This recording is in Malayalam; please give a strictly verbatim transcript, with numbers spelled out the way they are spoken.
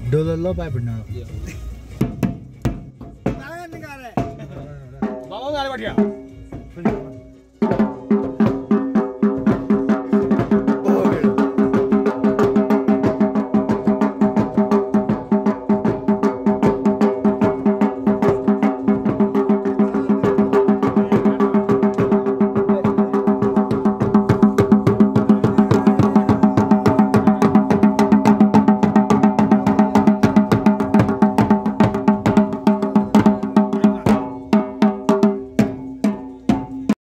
Dolo lo pa pina. Bawa nggak ada dia?